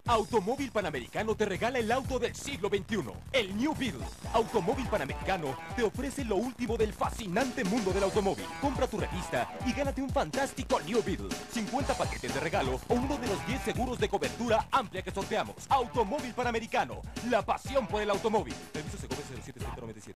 Automóvil Panamericano te regala el auto del siglo XXI, el New Beetle. Automóvil Panamericano te ofrece lo último del fascinante mundo del automóvil. Compra tu revista y gánate un fantástico New Beetle, 50 paquetes de regalo o uno de los 10 seguros de cobertura amplia que sorteamos. Automóvil Panamericano, la pasión por el automóvil. Reviso Segovia 07